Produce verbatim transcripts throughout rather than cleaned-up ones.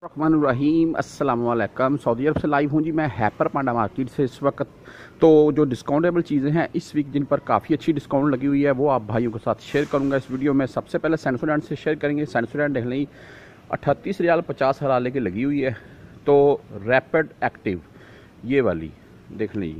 रहीम अस्सलाम वालेकुम। सऊदी अरब से लाइव हूँ जी मैं हैपर पांडा मार्केट से इस वक्त। तो जो डिस्काउंटेबल चीज़ें हैं इस वीक जिन पर काफ़ी अच्छी डिस्काउंट लगी हुई है वो आप भाइयों के साथ शेयर करूँगा इस वीडियो में। सबसे पहले सेंसोडेंट से शेयर करेंगे। सेंसोडेंट देख लें अट्ठतीस रियाल पचास हलाले की लगी हुई है। तो रैपिड एक्टिव ये वाली देख लें,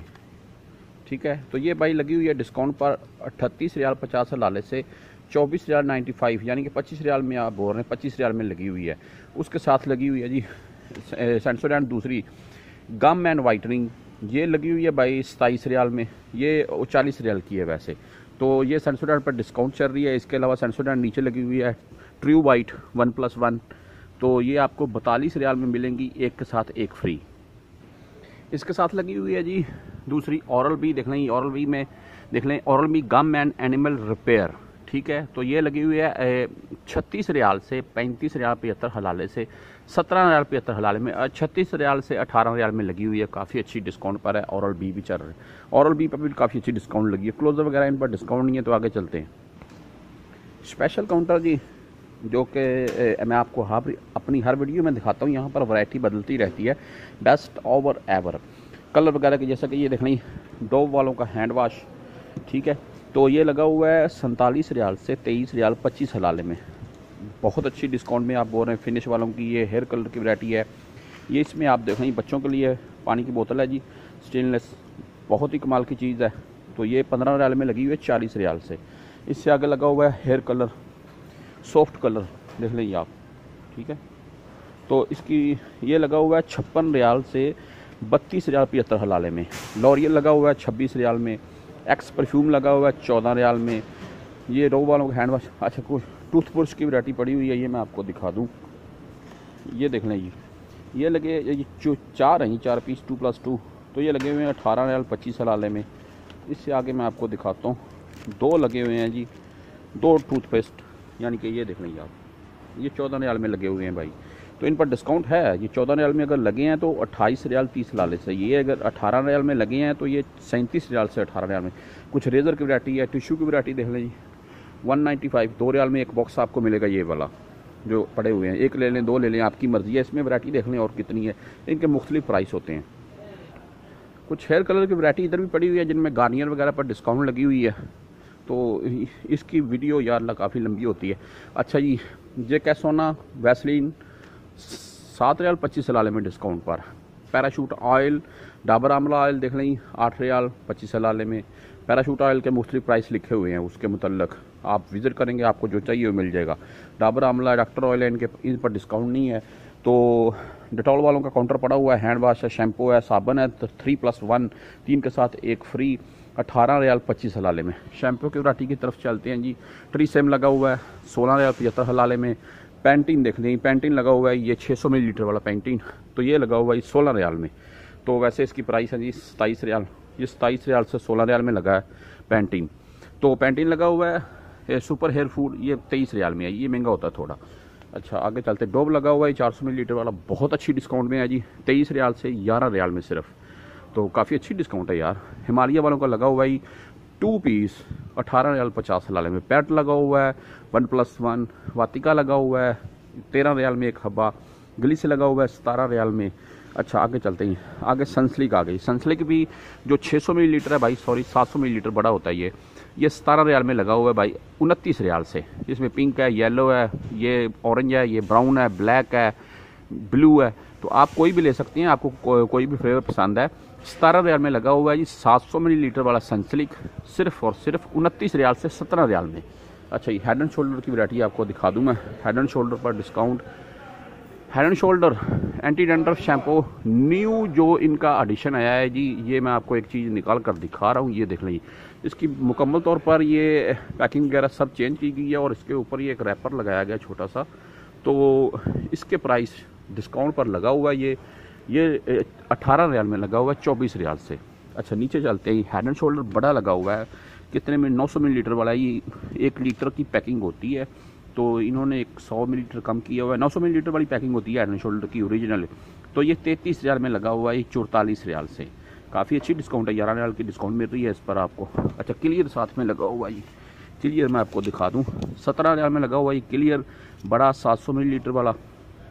ठीक है। तो ये भाई लगी हुई है डिस्काउंट पर अट्ठतीस रियाल पचास हलाले से चौबीस रियाल नाइन्टी फाइव, यानी कि पच्चीस रियाल में आप बोल रहे हैं पच्चीस रियाल में लगी हुई है। उसके साथ लगी हुई है जी सेंसोडेंट दूसरी गम एंड वाइटनिंग, ये लगी हुई है भाई सताईस रियाल में, ये चालीस रियाल की है वैसे। तो ये सेंसोडेंट पर डिस्काउंट चल रही है। इसके अलावा सेंसोडेंट नीचे लगी हुई है true white one plus one, तो ये आपको बतालीस रियाल में मिलेंगी, एक के साथ एक फ्री। इसके साथ लगी हुई है जी दूसरी ओरल बी, देख लें ओरल बी में देख लें oral B gum and enamel repair, ठीक है। तो ये लगी हुई है छत्तीस रियाल से पैंतीस रियाल पचहत्तर हलाले से सत्रह रियाल पचहत्तर हलाले में, छत्तीस रियाल से अठारह रियाल में लगी हुई है। काफ़ी अच्छी डिस्काउंट पर है। ओरल बी भी चल रहा है, ओरल बी पर भी काफ़ी अच्छी डिस्काउंट लगी है। क्लोजर वगैरह इन पर डिस्काउंट नहीं है। तो आगे चलते हैं। स्पेशल काउंटर जी, जो कि मैं आपको हर अपनी हर वीडियो में दिखाता हूँ। यहाँ पर वैरायटी बदलती रहती है, बेस्ट ओवर एवर कलर वगैरह की। जैसा कि ये देख लें डोव वालों का हैंड वाश, ठीक है। तो ये लगा हुआ है सैंतालीस रियाल से तेईस रियाल पच्चीस हलाले में, बहुत अच्छी डिस्काउंट में आप बोल रहे हैं। फिनिश वालों की ये हेयर कलर की वैरायटी है। ये इसमें आप देखें बच्चों के लिए पानी की बोतल है जी, स्टेनलेस, बहुत ही कमाल की चीज़ है। तो ये पंद्रह रियाल में लगी हुई है चालीस रियाल से। इससे आगे लगा हुआ है हेयर कलर सॉफ्ट कलर, देख लें आप, ठीक है। तो इसकी ये लगा हुआ है छप्पन रियाल से बत्तीस रियाल पचहत्तर हलाले में। लॉरियल लगा हुआ है छब्बीस रियाल में। एक्स परफ्यूम लगा हुआ है चौदह रियाल में। ये रो वालों का हैंड वाश, अच्छा कुछ टूथब्रश की वैरायटी पड़ी हुई है, ये मैं आपको दिखा दूं। ये देख लें, ये ये लगे ये जो चार हैं चार पीस टू प्लस टू, तो ये लगे हुए हैं अठारह रियाल पच्चीस हलाले में। इससे आगे मैं आपको दिखाता हूँ, दो लगे हुए हैं जी, दो टूथपेस्ट, यानी कि ये देख लें आप, ये चौदह रियाल में लगे हुए हैं भाई। तो इन पर डिस्काउंट है। ये चौदह रियाल में अगर लगे हैं तो अट्ठाईस रियाल तीस हलाले से, ये अगर अठारह रियाल में लगे हैं तो ये सैंतीस रियाल से अठारह रियाल में। कुछ रेज़र की वैरायटी है, टिश्यू की वैरायटी देख लें जी, वन नाइन्टी फाइव, दो रियाल में एक बॉक्स आपको मिलेगा ये वाला जो पड़े हुए हैं। एक ले लें, दो ले लें, आपकी मर्ज़ी है। इसमें वैरायटी देख लें और कितनी है, इनके मुख्तलिफ प्राइस होते हैं। कुछ हेयर कलर की वैरायटी इधर भी पड़ी हुई है जिनमें गार्नियर वगैरह पर डिस्काउंट लगी हुई है। तो इसकी वीडियो यार ला काफ़ी लंबी होती है। अच्छा जी, जे कैसोना वैसलीन सात रियाल पच्चीस हलाले में डिस्काउंट पर। Parachute oil Dabur Amla oil देख लें आठ रियाल पच्चीस हलाले में। पैराशूट ऑयल के मुख्तलिफ प्राइस लिखे हुए हैं, उसके मुतल्लक आप विज़िट करेंगे, आपको जो चाहिए वो मिल जाएगा। डाबर आमला डॉक्टर ऑयल है, इनके इन पर डिस्काउंट नहीं है। तो डिटॉल वालों का काउंटर पड़ा हुआ है, हैंड वाश है, शैम्पू है, साबन है, तो थ्री प्लस वन, तीन के साथ एक फ्री, अठारह रियाल पच्चीस हलाले में। शैम्पू की वैरायटी की तरफ चलते हैं जी। ट्रीसेम लगा हुआ है सोलह रियाल पचहत्तर हलाले में। पैंटीन देख लें, पैंटीन लगा हुआ है ये छः सौ मिली लीटर वाला पैंटीन, तो ये लगा हुआ है सोलह रियाल में। तो वैसे इसकी प्राइस है जी सताईस रियाल, ये सताईस रियाल से सोलह रियाल में लगा है पैंटीन। तो पैंटीन लगा हुआ है सुपर हेयर फूड, ये तेईस रियाल में है, ये महंगा होता है थोड़ा। अच्छा आगे चलते, डोव लगा हुआ है चार सौ मिली लीटर वाला, बहुत अच्छी डिस्काउंट में है जी, तेईस रियाल से ग्यारह रियाल में सिर्फ। तो काफ़ी अच्छी डिस्काउंट है यार। हिमालय वालों का लगा हुआ है टू पीस अठारह रियाल पचास हलाले में। पैट लगा हुआ है वन प्लस वन। वातिका लगा हुआ है तेरह रियाल में एक हब्बा। गली से लगा हुआ है सतारह रियाल में। अच्छा आगे चलते हैं, आगे सनस्लिक आ गई। सनस्लिक भी जो छः सौ मिली लीटर है भाई, सॉरी सात सौ मिली लीटर बड़ा होता है ये ये सतारह रियाल में लगा हुआ है भाई, उनतीस रियाल से। इसमें पिंक है, येलो है, ये ऑरेंज है, ये ब्राउन है, ब्लैक है, ब्लू है। तो आप कोई भी ले सकती हैं, आपको को, कोई भी फ्लेवर पसंद है। सतारह रियाल में लगा हुआ है जी सात सौ मिली लीटर वाला सनस्लिक, सिर्फ और सिर्फ उनतीस रियाल से सत्रह रियाल में। अच्छा ये हेड एंड शोल्डर की वैरायटी आपको दिखा दूँ मैं। हेड एंड शोल्डर पर discount, Head and Shoulder anti dandruff shampoo new जो इनका एडिशन आया है जी, ये मैं आपको एक चीज़ निकाल कर दिखा रहा हूँ। ये देख लें, इसकी मुकम्मल तौर पर ये पैकिंग वगैरह सब चेंज की गई है और इसके ऊपर ये एक रैपर लगाया गया छोटा सा। तो इसके प्राइस डिस्काउंट पर लगा हुआ है ये ये अठारह रियाल में लगा हुआ है चौबीस रियाल से। अच्छा नीचे चलते हैं, हेड एंड शोल्डर बड़ा लगा हुआ है, कितने में नौ सौ मिली लीटर वाला, ये एक लीटर की पैकिंग होती है। तो इन्होंने एक सौ मिली लीटर कम किया हुआ है, नौ सौ मिली लीटर वाली पैकिंग होती है हेड एंड शोल्डर की ओरिजिनल। तो ये तैंतीस रियाल में लगा हुआ है चौतालीस रियाल से। काफ़ी अच्छी डिस्काउंट है, ग्यारह रियाल की डिस्काउंट मिल रही है इस पर आपको। अच्छा क्लियर साथ में लगा हुआ है, क्लियर मैं आपको दिखा दूँ, सत्रह रियाल में लगा हुआ है क्लियर बड़ा सात सौ मिली लीटर वाला।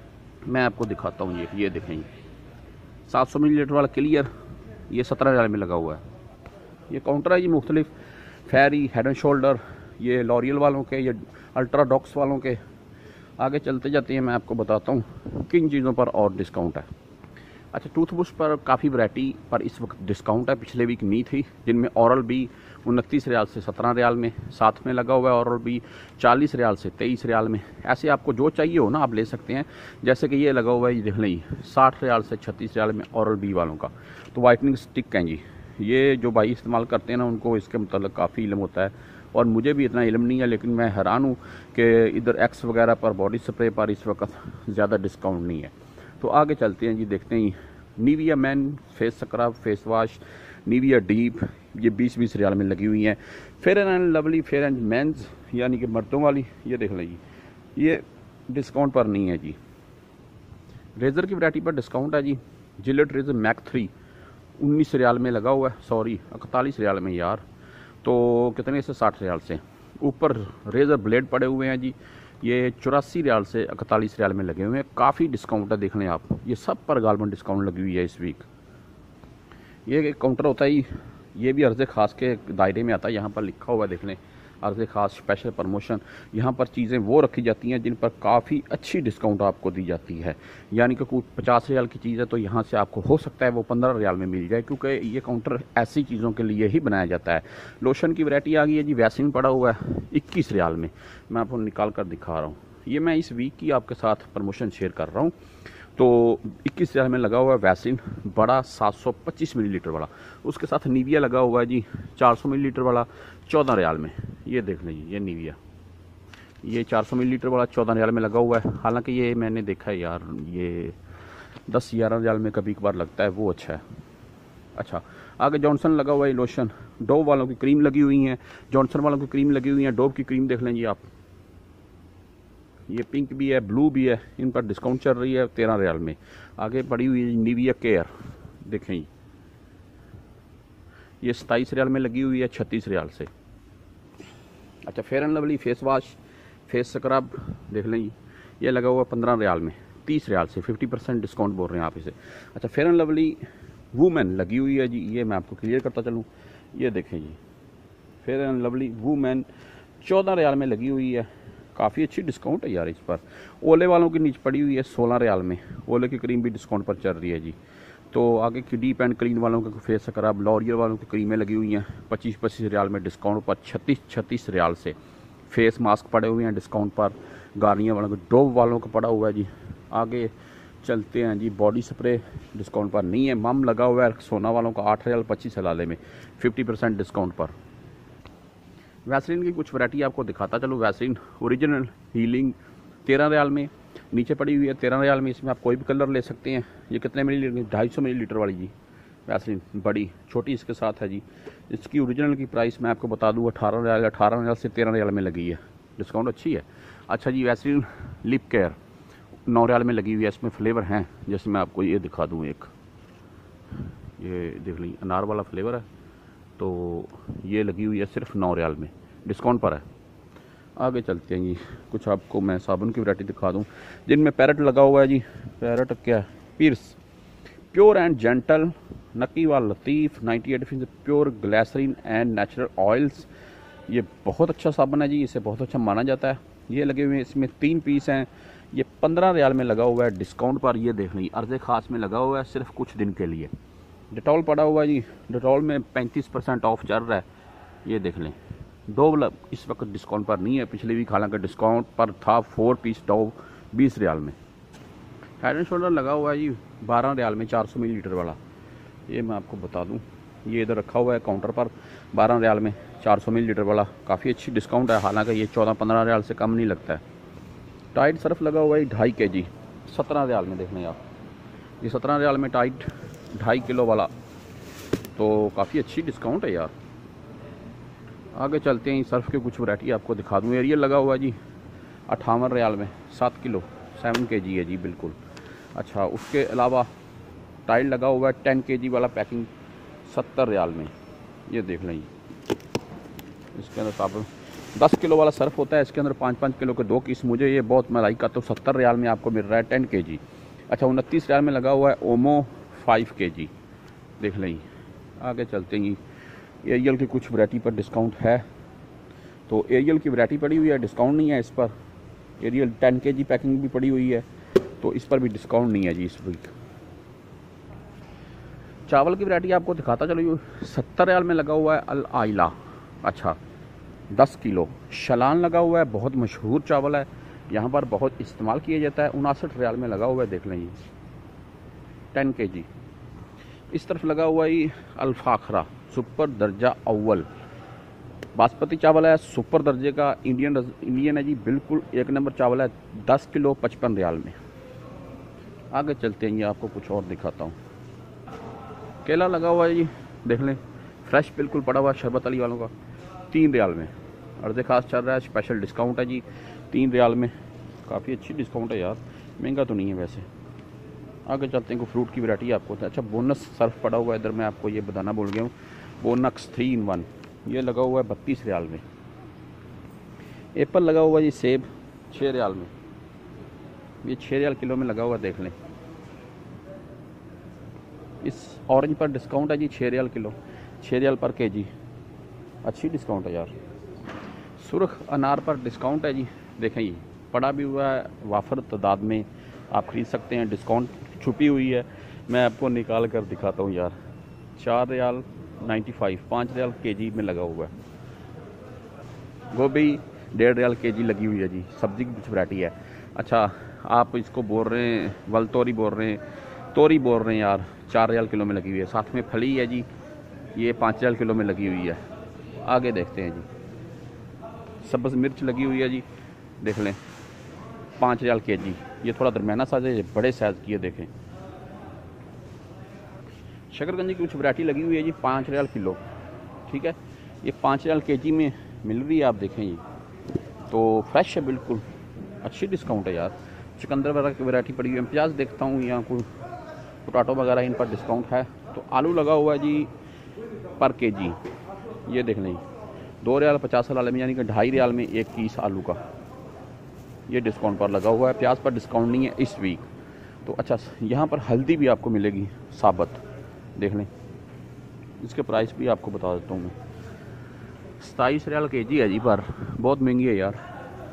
मैं आपको दिखाता हूँ। ये ये देखें, सात सौ मिली लीटर वाला क्लियर, ये सत्रह रियाल में लगा हुआ है। ये काउंटर है जी मुख्तलिफ, फेरी, हेड एंड शोल्डर, ये लॉरियल वालों के, ये अल्ट्रा डॉक्स वालों के। आगे चलते जाते हैं, मैं आपको बताता हूँ किन चीज़ों पर और डिस्काउंट है। अच्छा, टूथब्रश पर काफ़ी वैरायटी पर इस वक्त डिस्काउंट है। पिछले वीक नहीं थी, जिनमें औरल बी उनतीस रियाल से सत्रह रियाल में, साथ में लगा हुआ है औरल बी चालीस रियाल से तेईस रियाल में। ऐसे आपको जो चाहिए हो ना आप ले सकते हैं। जैसे कि ये लगा हुआ है, ये देख लें, साठ रियाल से छत्तीस रियाल में औरल बी वालों का। तो वाइटनिंग स्टिक हैं जी, ये जो भाई इस्तेमाल करते हैं ना उनको इसके मतलब काफ़ी इल्म होता है, और मुझे भी इतना इल्म नहीं है, लेकिन मैं हैरान हूँ कि इधर एक्स वगैरह पर, बॉडी स्प्रे पर इस वक्त ज़्यादा डिस्काउंट नहीं है। तो आगे चलते हैं जी, देखते हैं। Nivea man face scrub, face wash, Nivea deep, ये बीस बीस रियाल में लगी हुई हैं। Fair and Lovely, Fair and men's यानी कि मर्दों वाली, ये देख लें जी, ये डिस्काउंट पर नहीं है जी। रेज़र की वैरायटी पर डिस्काउंट है जी। जिलेट रेज़र मैक थ्री उन्नीस रियाल में लगा हुआ है, सॉरी इकतालीस रियाल में यार, तो कितने से साठ रियाल से। ऊपर रेज़र ब्लेड पड़े हुए हैं जी, ये चौरासी रियाल से इकतालीस रियाल में लगे हुए हैं। काफ़ी डिस्काउंट है, देख लें आप, ये सब पर गारमेंट डिस्काउंट लगी हुई है इस वीक। ये एक काउंटर होता है, ये भी अर्ज़ ख़ास के दायरे में आता है। यहाँ पर लिखा हुआ है, देख लें, अर्ज़ ख़ास स्पेशल प्रमोशन। यहाँ पर चीज़ें वो रखी जाती हैं जिन पर काफ़ी अच्छी डिस्काउंट आपको दी जाती है। यानी कि कोई पचास रियाल की चीज़ है तो यहाँ से आपको हो सकता है वो पंद्रह रियाल में मिल जाए, क्योंकि ये काउंटर ऐसी चीज़ों के लिए ही बनाया जाता है। लोशन की वैरायटी आ गई है जी, वैसिन पड़ा हुआ है इक्कीस रियाल में, मैं आपको निकाल कर दिखा रहा हूँ। ये मैं इस वीक की आपके साथ प्रमोशन शेयर कर रहा हूँ। तो इक्कीस रियाल में लगा हुआ है वैसिन बड़ा सात सौ पच्चीस मिलीलीटर वाला। उसके साथ निविया लगा हुआ है जी चार सौ मिलीलीटर वाला चौदह रियाल में। ये देख लीजिए, ये निविया, ये चार सौ मिलीलीटर वाला चौदह रियाल में लगा हुआ है। हालांकि ये मैंने देखा है यार, ये दस ग्यारह रियाल में कभी कभार लगता है, वो अच्छा है। अच्छा, आगे जॉनसन लगा हुआ है लोशन, डोव वालों की क्रीम लगी हुई है, जॉनसन वालों की क्रीम लगी हुई है। डोव की क्रीम देख लें जी आप, ये पिंक भी है, ब्लू भी है, इन पर डिस्काउंट चल रही है तेरह रियाल में। आगे पड़ी हुई है निविया केयर, देखें जी, ये सताईस रियाल में लगी हुई है छत्तीस रियाल से। अच्छा, Fair and Lovely face wash, face scrub देख लें जी, ये लगा हुआ पंद्रह रियाल में तीस रियाल से, फिफ्टी परसेंट डिस्काउंट बोल रहे हैं आप इसे। अच्छा, फेयर एंड लवली वूमेन लगी हुई है जी, ये मैं आपको क्लियर करता चलूँ, ये देखें जी, फेयर एंड लवली वूमेन चौदह रियाल में लगी हुई है। काफ़ी अच्छी डिस्काउंट है यार इस पर। ओले वालों की नीचे पड़ी हुई है सोलह रियाल में, ओले की क्रीम भी डिस्काउंट पर चल रही है जी। तो आगे की डीप एंड क्लीन वालों के फेस स्क्रब, लॉरियल वालों की क्रीमें लगी हुई हैं पच्चीस पच्चीस रियाल में डिस्काउंट पर, छत्तीस छत्तीस रियाल से। फेस मास्क पड़े हुए हैं डिस्काउंट पर, गार्नियर वालों के, डोव वालों का पड़ा हुआ है जी। आगे चलते हैं जी, बॉडी स्प्रे डिस्काउंट पर नहीं है। मम लगा हुआ है सोना वालों का आठ रियाल पच्चीस हलाले में, फिफ्टी परसेंट डिस्काउंट पर। वैसलीन की कुछ वैरायटी आपको दिखाता चलो। वैसलीन ओरिजिनल हीलिंग तेरह रियाल में नीचे पड़ी हुई है, तेरह रियाल में। इसमें आप कोई भी कलर ले सकते हैं। ये कितने मिली लीटर, ढाई सौ मिली लीटर वाली जी वैसलीन, बड़ी छोटी इसके साथ है जी। इसकी ओरिजिनल की प्राइस मैं आपको बता दूँ अठारह रियाल, अठारह रियाल से तेरह रियाल में लगी है, डिस्काउंट अच्छी है। अच्छा जी, वैसलीन लिप केयर नौ रियाल में लगी हुई है। इसमें फ्लेवर हैं, जैसे मैं आपको ये दिखा दूँ, एक ये देख लीजिए अनार वाला फ्लेवर है, तो ये लगी हुई है सिर्फ नौ रियाल में, डिस्काउंट पर है। आगे चलते हैं जी, कुछ आपको मैं साबुन की वैरायटी दिखा दूं जिनमें पैरेट लगा हुआ है जी। पैरेट क्या है, पीर्स प्योर एंड जेंटल नकी वाल लतीफ़ नाइन्टी एट फीसद pure glycerin and natural oils. ये बहुत अच्छा साबुन है जी, इसे बहुत अच्छा माना जाता है। ये लगे हुए हैं, इसमें तीन पीस हैं। ये पंद्रह रियाल में लगा हुआ है डिस्काउंट पर। ये देख लीजिए अर्ज़ ख़ास में लगा हुआ है सिर्फ कुछ दिन के लिए। डिटॉल पड़ा हुआ है जी, डिटॉल में पैंतीस परसेंट ऑफ चल रहा है, ये देख लें। डोव इस वक्त डिस्काउंट पर नहीं है, पिछले वीक हालांकि डिस्काउंट पर था। फोर पीस डोव बीस रियाल में। हेड एंड शोल्डर लगा हुआ है जी बारह रियाल में चार सौ मिली लीटर वाला, ये मैं आपको बता दूं। ये इधर रखा हुआ है काउंटर पर बारह रियाल में चार सौ मिली लीटर वाला, काफ़ी अच्छी डिस्काउंट है। हालांकि ये चौदह पंद्रह रियाल से कम नहीं लगता है। टाइट सर्फ लगा हुआ है ढाई के जी सत्रह रियाल में, देख लें आप, ये सत्रह रियाल में टाइट ढाई किलो वाला, तो काफ़ी अच्छी डिस्काउंट है यार। आगे चलते हैं, सर्फ के कुछ वैरायटी आपको दिखा दूँ। एरियल लगा हुआ है जी अट्ठावन रियाल में सात किलो सेवन के जी है जी, बिल्कुल। अच्छा, उसके अलावा टाइल लगा हुआ है टेन के जी वाला पैकिंग सत्तर रियाल में, ये देख लें। इसके अंदर साबुन दस किलो वाला सर्फ होता है, इसके अंदर पाँच पाँच किलो के दो किस। मुझे ये बहुत मलाई का तो सत्तर रियाल में आपको मिल रहा है टेन के जी। अच्छा, उनतीस रियाल में लगा हुआ है ओमो फाइव के जी। देख लें, आगे चलते हैं। एरियल की कुछ वैरायटी पर डिस्काउंट है, तो एरियल की वैरायटी पड़ी हुई है, डिस्काउंट नहीं है इस पर। एरियल टेन के जी पैकिंग भी पड़ी हुई है, तो इस पर भी डिस्काउंट नहीं है जी इस वीक। चावल की वैरायटी आपको दिखाता चलो। सत्तर रियाल में लगा हुआ है अल आइला, अच्छा दस किलो। शलान लगा हुआ है, बहुत मशहूर चावल है, यहाँ पर बहुत इस्तेमाल किया जाता है। उनासठ रियाल में लगा हुआ है, देख लें ये टेन के जी। इस तरफ लगा हुआ है अल्फाखरा सुपर दर्जा अव्वल, बासमती चावल है, सुपर दर्जे का, इंडियन इंडियन है जी, बिल्कुल एक नंबर चावल है। दस किलो पचपन रियाल में। आगे चलते हैं, ये आपको कुछ और दिखाता हूँ। केला लगा हुआ है जी, देख लें, फ्रेश बिल्कुल पड़ा हुआ है, शरबत अली वालों का, तीन रियाल में। अर्ज़े खास चल रहा है, स्पेशल डिस्काउंट है जी तीन रियाल में। काफ़ी अच्छी डिस्काउंट है यार, महंगा तो नहीं है वैसे। आगे चलते हैं, को फ्रूट की वैरायटी आपको। अच्छा, बोनस सर्फ पड़ा हुआ है इधर, मैं आपको ये बताना भूल गया हूँ। बोनक्स थ्री इन वन, ये लगा हुआ है बत्तीस रियाल में। एप्पल लगा हुआ है जी, सेब छः रियाल में, ये छः रियाल किलो में लगा हुआ है, देख लें। इस ऑरेंज पर डिस्काउंट है जी, छः रियाल किलो, छः रियाल पर के जी, अच्छी डिस्काउंट है यार। सुरख अनार पर डिस्काउंट है जी, देखें ये पड़ा भी हुआ है, वाफर तादाद में आप ख़रीद सकते हैं, डिस्काउंट छुपी हुई है। मैं आपको निकाल कर दिखाता हूँ यार। चार रियाल नाइन्टी फाइव, पाँच रियाल के जी में लगा हुआ है। गोभी डेढ़ रियाल के जी लगी हुई है जी, सब्ज़ी की कुछ वैरायटी है। अच्छा, आप इसको बोल रहे हैं वल तोरी बोल रहे हैं, तोरी बोल रहे हैं यार, चार रियाल किलो में लगी हुई है। साथ में फली है जी, ये पाँच रियाल किलो में लगी हुई है। आगे देखते हैं जी, सब्ज़ मिर्च लगी हुई है जी, देख लें, पाँच रियाल के जी। ये थोड़ा दरमियाना साइज़ है, ये बड़े साइज़ की है, देखें। शकरकंदी की कुछ वैरायटी लगी हुई है जी, पाँच रियाल किलो, ठीक है। ये पाँच रियाल के जी में मिल रही है, आप देखें ये तो फ्रेश है बिल्कुल, अच्छी डिस्काउंट है यार। चुकंदर वगैरह की वैरायटी पड़ी हुई है। प्याज देखता हूँ यहाँ कोई पोटैटो वगैरह, इन पर डिस्काउंट है। तो आलू लगा हुआ है जी पर के जी, ये देख लें, दो रियाल पचास लाल में, यानी कि ढाई रियाल में एक पीस आलू का, ये डिस्काउंट पर लगा हुआ है। प्याज पर डिस्काउंट नहीं है इस वीक। तो अच्छा, यहाँ पर हल्दी भी आपको मिलेगी साबत, देख लें, इसके प्राइस भी आपको बता देता हूँ मैं। सताईस रियाल के जी है जी, पर बहुत महंगी है यार।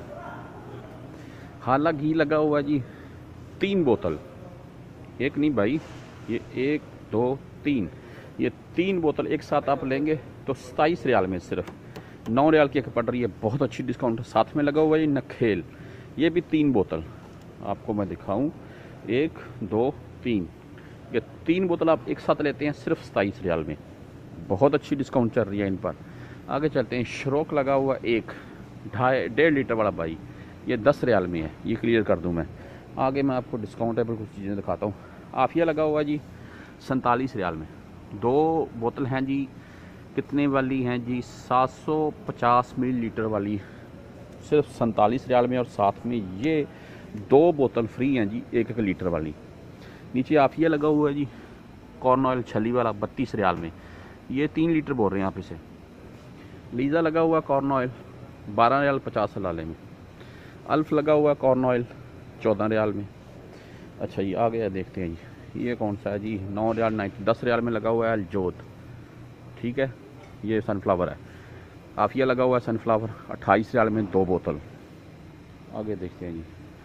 हाला घी लगा हुआ है जी, तीन बोतल, एक नहीं भाई, ये एक दो तीन, ये तीन बोतल एक साथ आप लेंगे तो सताईस रियाल में सिर्फ नौ रियाल की एक पड़ रही है, बहुत अच्छी डिस्काउंट। साथ में लगा हुआ है जी नखेल, ये भी तीन बोतल आपको मैं दिखाऊं, एक दो तीन, ये तीन बोतल आप एक साथ लेते हैं सिर्फ सताईस रियाल में, बहुत अच्छी डिस्काउंट चल रही है इन पर। आगे चलते हैं, शरोक लगा हुआ एक ढाई डेढ़ लीटर वाला भाई, ये दस रियाल में है, ये क्लियर कर दूं मैं। आगे मैं आपको डिस्काउंटेबल कुछ चीज़ें दिखाता हूँ। आफिया लगा हुआ जी सैंतालीस रियाल में, दो बोतल हैं जी, कितने वाली हैं जी, सात सौ पचास मिलीलीटर वाली, सिर्फ सैंतालीस रियाल में। और साथ में ये दो बोतल फ्री हैं जी, एक एक लीटर वाली। नीचे आफिया लगा हुआ है जी कॉर्न ऑयल छली वाला, बत्तीस रियाल में, ये तीन लीटर बोल रहे हैं आप इसे। लीज़ा लगा हुआ कॉर्न ऑयल बारह रियाल पचास लाले में। अल्फ लगा हुआ कॉर्न ऑयल चौदह रियाल में। अच्छा, ये आ गया, देखते हैं जी, ये कौन सा है जी, नौ रियाल नाइन्टी, दस रियाल में लगा हुआ है अलजोत, ठीक है। ये सनफ्लावर है। आफिया लगा हुआ है सनफ्लावर, अट्ठाईस रियाल में दो बोतल। आगे देखते हैं जी,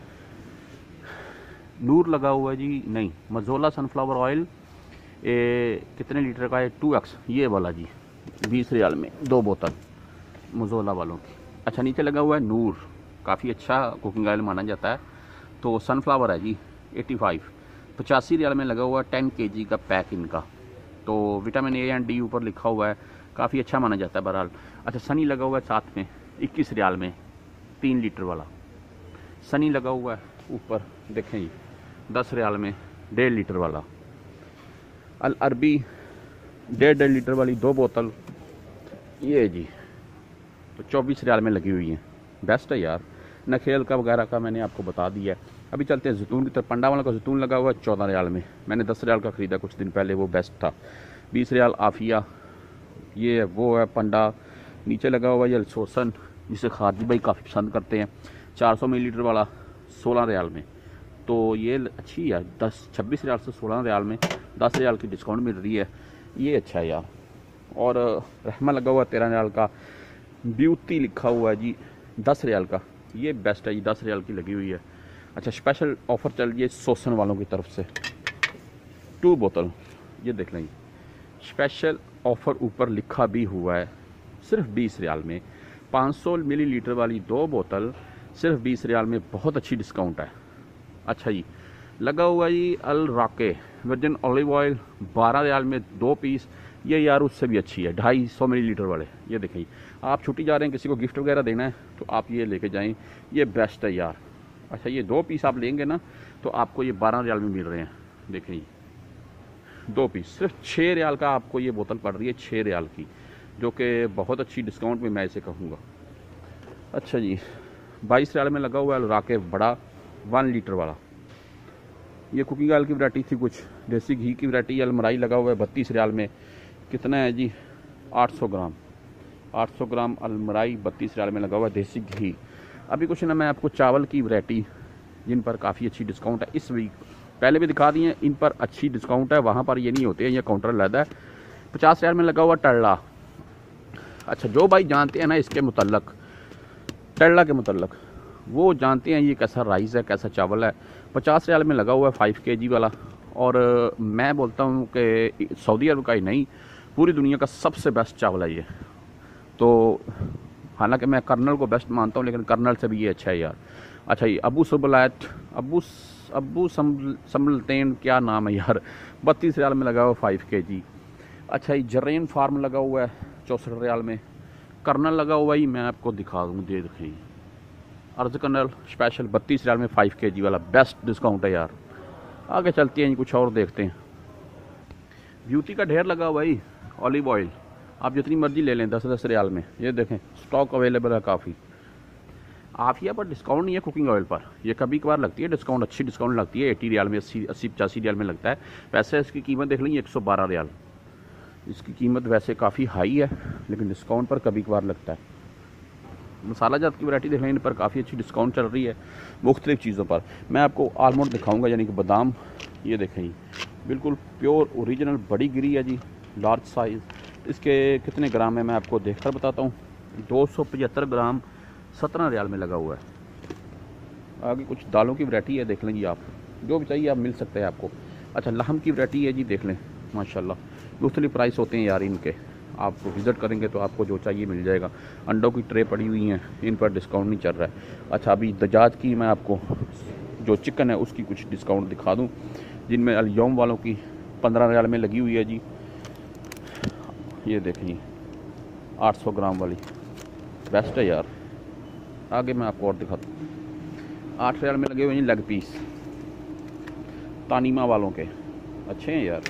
नूर लगा हुआ है जी, नहीं, मजोला सनफ्लावर ऑयल, ए, कितने लीटर का है, टू एक्स, ये वाला जी, बीस रियाल में दो बोतल मजोला वालों की। अच्छा, नीचे लगा हुआ है नूर, काफ़ी अच्छा कुकिंग ऑयल माना जाता है। तो सनफ्लावर है जी पचासी, पचासी रियाल में लगा हुआ है, टेन के जी का पैक इनका। तो विटामिन ए एंड डी ऊपर लिखा हुआ है, काफ़ी अच्छा माना जाता है बहरहाल। अच्छा, सनी लगा हुआ है साथ में इक्कीस रियाल में, तीन लीटर वाला सनी लगा हुआ है ऊपर, देखें जी, दस रियाल में डेढ़ लीटर वाला। अल अरबी डेढ़ डेढ़ लीटर वाली दो बोतल, ये जी, तो चौबीस रियाल में लगी हुई है, बेस्ट है यार। नखेल का वगैरह का मैंने आपको बता दिया है। अभी चलते हैं जैतून की तरफ। पंडा वाला का जैतून लगा हुआ है चौदह रियाल में, मैंने दस रियाल का ख़रीदा कुछ दिन पहले, वो बेस्ट था। बीस रियाल आफिया, ये वो है पंडा। नीचे लगा हुआ है अल्सोसन, जिसे खारजी भाई काफ़ी पसंद करते हैं। चार सौ मिलीलीटर वाला सोलह रियाल में, तो ये अच्छी है। दस छब्बीस रियाल से सोलह रियाल में दस रियाल की डिस्काउंट मिल रही है, ये अच्छा है यार। और रहमा लगा हुआ है तेरह रियाल का, ब्यूटी लिखा हुआ है जी दस रियाल का, ये बेस्ट है जी, दस रियाल की लगी हुई है। अच्छा, स्पेशल ऑफ़र चल रही है सोसन वालों की तरफ से, टू बोतल, ये देख लें, स्पेशल ऑफ़र ऊपर लिखा भी हुआ है, सिर्फ बीस रियाल में पाँच सौ मिलीलीटर वाली दो बोतल सिर्फ बीस रियाल में, बहुत अच्छी डिस्काउंट है। अच्छा जी, लगा हुआ जी अल राके वर्जिन ऑलिव ऑयल बारह रियाल में दो पीस, ये यार उससे भी अच्छी है, ढाई सौ मिलीलीटर वाले। ये देखें, आप छुट्टी जा रहे हैं, किसी को गिफ्ट वगैरह देना है तो आप ये लेके जाएं, ये बेस्ट है यार। अच्छा, ये दो पीस आप लेंगे ना तो आपको ये बारह रियाल में मिल रहे हैं। देखें, दो पीस सिर्फ छः रियाल का आपको ये बोतल पड़ रही है, छः रियाल की, जो कि बहुत अच्छी डिस्काउंट में मैं इसे कहूँगा। अच्छा जी, बाईस रियाल में लगा हुआ है राके बड़ा वन लीटर वाला, ये कुकिंग ऑयल की वैरायटी थी, कुछ देसी घी की वैरायटी। अलमराई लगा हुआ है बत्तीस रियाल में, कितना है जी, आठ सौ ग्राम, आठ सौ ग्राम अलमराई बत्तीस रियाल में लगा हुआ है देसी घी। अभी कुछ ना मैं आपको चावल की वैरायटी जिन पर काफ़ी अच्छी डिस्काउंट है इस वीक, पहले भी दिखा दिए, इन पर अच्छी डिस्काउंट है, वहाँ पर ये नहीं होते हैं, ये काउंटर लगा है। पचास रियाल में लगा हुआ टल्ला। अच्छा, जो भाई जानते हैं ना इसके मुतल्लक, टल्ला के मुतल्लक, वो जानते हैं ये कैसा राइस है, कैसा चावल है। पचास रियाल में लगा हुआ है फाइव के जी वाला, और मैं बोलता हूँ कि सऊदी अरब का ही नहीं, पूरी दुनिया का सबसे बेस्ट चावल है ये। तो हालांकि मैं कर्नल को बेस्ट मानता हूँ, लेकिन कर्नल से भी ये अच्छा है यार। अच्छा, ये अबू सबलैट, अबू अबू समलतेन, क्या नाम है यार, बत्तीस रियाल में लगा हुआ फाइव के जी। अच्छा, ये जरेन फार्म लगा हुआ है चौंसठ रियाल में। कर्नल लगा हुआ ही मैं आपको दिखा दूँ, दे देखें, अर्ज कर्नल स्पेशल बत्तीस रियाल में फाइव के जी वाला, बेस्ट डिस्काउंट है यार। आगे चलते हैं, कुछ और देखते हैं। ब्यूटी का ढेर लगा हुआ ही, ऑलिव ऑयल आप जितनी मर्जी ले लें दस दस रियाल में, ये देखें स्टॉक अवेलेबल है काफ़ी। आफिया पर डिस्काउंट नहीं है कुकिंग ऑयल पर, ये कभी कभार लगती है डिस्काउंट, अच्छी डिस्काउंट लगती है, अस्सी रियाल में, अस्सी अस्सी पचासी रियाल में लगता है। वैसे इसकी कीमत देख लेंगे एक सौ बारह रियाल, इसकी कीमत वैसे काफ़ी हाई है, लेकिन डिस्काउंट पर कभी कभार लगता है। मसाला जात की वैरायटी देख लें, इन पर काफ़ी अच्छी डिस्काउंट चल रही है मुख्तलिफ चीज़ों पर। मैं आपको आलमंड दिखाऊंगा, यानी कि बादाम, ये देखें बिल्कुल प्योर ओरिजिनल बड़ी गिरी है जी, लार्ज साइज़। इसके कितने ग्राम है मैं आपको देखकर बताता हूँ, दो सौ पचहत्तर ग्राम सत्रह रियाल में लगा हुआ है। आगे कुछ दालों की वैरायटी है, देख लें जी आप, जो भी चाहिए आप मिल सकते हैं आपको। अच्छा, लहम की वैरायटी है जी, देख लें माशाल्लाह, मुख्तलिफ प्राइस होते हैं यार इनके, आप विज़िट करेंगे तो आपको जो चाहिए मिल जाएगा। अंडों की ट्रे पड़ी हुई हैं, इन पर डिस्काउंट नहीं चल रहा है। अच्छा, अभी दजात की मैं आपको जो चिकन है उसकी कुछ डिस्काउंट दिखा दूं, जिनमें अलयौम वालों की पंद्रह रियाल में लगी हुई है जी, ये देखिए आठ सौ ग्राम वाली, बेस्ट है यार। आगे मैं आपको और दिखाता हूँ, आठ रियाल में लगे हुए हैं लेग पीस, तानीमा वालों के अच्छे हैं यार।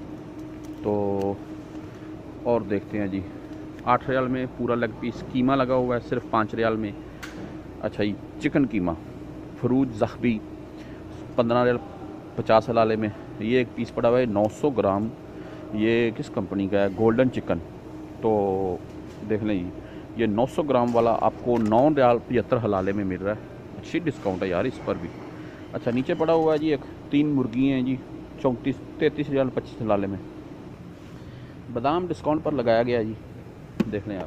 तो और देखते हैं जी, आठ रियाल में पूरा लेग पीस। कीमा लगा हुआ है सिर्फ पाँच रियाल में। अच्छा जी, चिकन कीमा फरूज ज़हबी पंद्रह रियाल पचास हलाले में, ये एक पीस पड़ा हुआ है नौ सौ ग्राम, ये किस कंपनी का है, गोल्डन चिकन। तो देख लें जी, ये नौ सौ ग्राम वाला आपको नौ रियाल पचहत्तर हलाले में मिल रहा है, अच्छी डिस्काउंट है यार इस पर भी। अच्छा, नीचे पड़ा हुआ है जी एक, तीन मुर्गी हैं जी, चौंतीस तैंतीस रियाल पच्चीस हलाले में। बादाम डिस्काउंट पर लगाया गया जी, देख लें आप।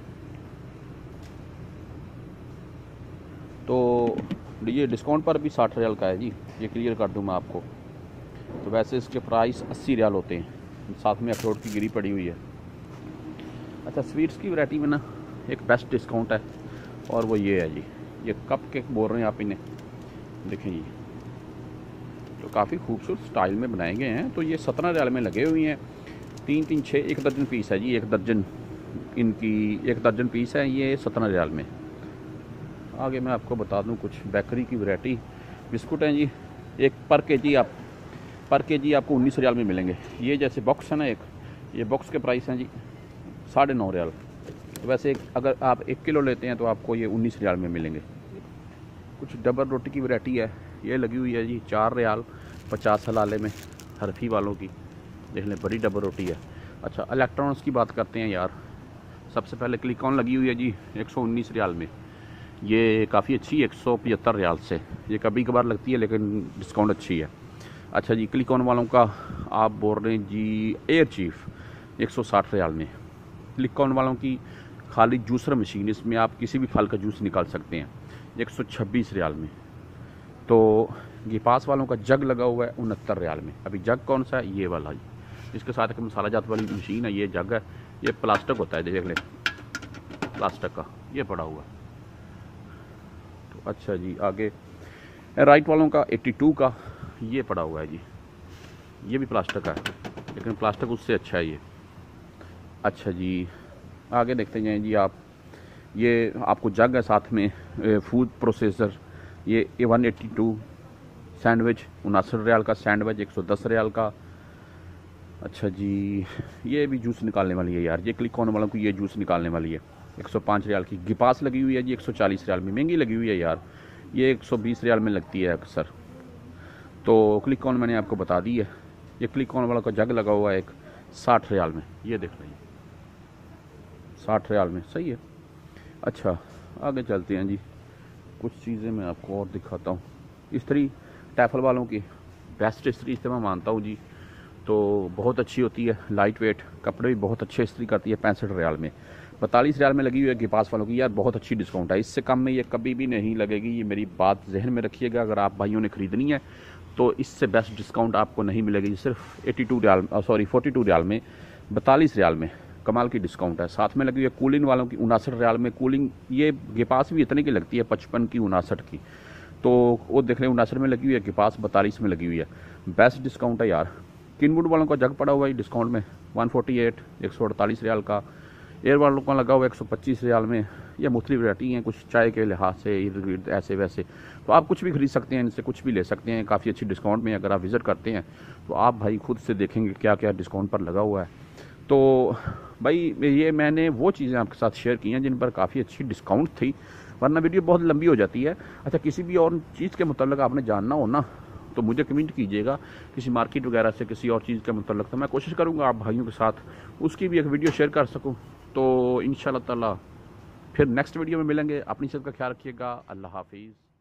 तो ये डिस्काउंट पर भी साठ रियाल का है जी, ये क्लियर कर दूँ मैं आपको। तो वैसे इसके प्राइस अस्सी रियाल होते हैं, साथ में अखरोट की गिरी पड़ी हुई है। अच्छा, स्वीट्स की वैरायटी में ना एक बेस्ट डिस्काउंट है, और वो ये है जी, ये कप केक बोल रहे हैं आप इन्हें, देखें जी, तो काफ़ी खूबसूरत स्टाइल में बनाए गए हैं। तो ये सत्रह रियाल में लगे हुए हैं, तीन तीन छः एक दर्जन पीस है जी, एक दर्जन इनकी एक दर्जन पीस है ये सत्रह रियाल में। आगे मैं आपको बता दूं कुछ बेकरी की वैरायटी, बिस्कुट हैं जी, एक पर के जी आप पर के जी आपको उन्नीस रियाल में मिलेंगे। ये जैसे बॉक्स है ना एक, ये बॉक्स के प्राइस हैं जी साढ़े नौ रियाल। तो वैसे एक, अगर आप एक किलो लेते हैं तो आपको ये उन्नीस रियाल में मिलेंगे। कुछ डबल रोटी की वैरायटी है, ये लगी हुई है जी चार रियाल पचास हलाले में, हरफी वालों की, देख लें बड़ी डबल रोटी है। अच्छा, इलेक्ट्रॉनिक्स की बात करते हैं यार, सबसे पहले क्लिक ऑन लगी हुई है जी एक सौ उन्नीस रियाल में, ये काफ़ी अच्छी है, एक सौ पचहत्तर रियाल से। ये कभी कभार लगती है लेकिन डिस्काउंट अच्छी है। अच्छा जी, क्लिक ऑन वालों का आप बोल रहे हैं जी एयर चीफ एक सौ साठ रियाल में। क्लिक ऑन वालों की खाली जूसर मशीन, इसमें आप किसी भी फल का जूस निकाल सकते हैं, एक सौ छब्बीस रियाल में। तो ये पास वालों का जग लगा हुआ है उनहत्तर रियाल में। अभी जग कौन सा है? ये वाला जी, इसके साथ एक मसाला जात वाली मशीन है। ये जग है, ये प्लास्टिक होता है, देख लें प्लास्टिक का ये पड़ा हुआ। तो अच्छा जी, आगे राइट वालों का बयासी का ये पड़ा हुआ है जी, ये भी प्लास्टिक का है लेकिन प्लास्टिक उससे अच्छा है ये। अच्छा जी, आगे देखते जाएं जी आप। ये आपको जग है, साथ में फूड प्रोसेसर, ये A one eighty two sandwich उनासठ रियाल का, सैंडविच एक सौ दस रियाल का। अच्छा जी, ये भी जूस निकालने वाली है यार, ये क्लिक ऑन वालों को ये जूस निकालने वाली है, एक सौ पाँच रियाल की। गिपास लगी हुई है जी एक सौ चालीस रियाल में, महंगी लगी हुई है यार, ये एक सौ बीस रियाल में लगती है अक्सर। तो क्लिक ऑन मैंने आपको बता दी है। ये क्लिक ऑन वाला का जग लगा हुआ है एक साठ रियाल में, ये देख रही है साठ रियाल में, सही है। अच्छा आगे चलते हैं जी, कुछ चीज़ें मैं आपको और दिखाता हूँ। इस्त्री टैफल वालों की बेस्ट इस्त्री इसे मैं मानता हूँ जी, तो बहुत अच्छी होती है, लाइट वेट, कपड़े भी बहुत अच्छे इस्त्री करती है। पैंसठ रियाल में, पैंतालीस रियाल में लगी हुई है गिपास वालों की। यार बहुत अच्छी डिस्काउंट है, इससे कम में ये कभी भी नहीं लगेगी, ये मेरी बात जहन में रखिएगा। अगर आप भाइयों ने ख़रीदनी है तो इससे बेस्ट डिस्काउंट आपको नहीं मिलेगी। सिर्फ बयासी रियाल सॉरी बयालीस रियाल में, बैतालीस रियाल में कमाल की डिस्काउंट है। साथ में लगी हुई है कूलिंग वालों की उनासठ रियाल में। कूलिंग ये गिपास भी इतने की लगती है, पचपन की उनासठ की, तो वो देख रहे हैं उनासठ में लगी हुई है, गिपास बैतालीस में लगी हुई है। बेस्ट डिस्काउंट है यार। किनवुड वालों का जग पड़ा हुआ है डिस्काउंट में एक सौ अड़तालीस, एक सौ अड़तालीस रियाल का। एयर वालों का लगा हुआ है एक सौ पच्चीस रियाल में। ये मुख्तलिफ वैरायटी हैं, कुछ चाय के लिहाज से इर्द गिर्द ऐसे वैसे, तो आप कुछ भी खरीद सकते हैं, इनसे कुछ भी ले सकते हैं काफ़ी अच्छी डिस्काउंट में। अगर आप विज़िट करते हैं तो आप भाई खुद से देखेंगे क्या क्या डिस्काउंट पर लगा हुआ है। तो भाई ये मैंने वो चीज़ें आपके साथ शेयर की हैं जिन पर काफ़ी अच्छी डिस्काउंट थी, वरना वीडियो बहुत लंबी हो जाती है। अच्छा, किसी भी और चीज़ के मतलब आपने जानना हो ना तो मुझे कमेंट कीजिएगा, किसी मार्केट वगैरह से किसी और चीज़ के मतलब, तो मैं कोशिश करूँगा आप भाइयों के साथ उसकी भी एक वीडियो शेयर कर सकूँ। तो इंशाल्लाह ताला फिर नेक्स्ट वीडियो में मिलेंगे। अपनी सेहत का ख्याल रखिएगा। अल्लाह हाफिज़।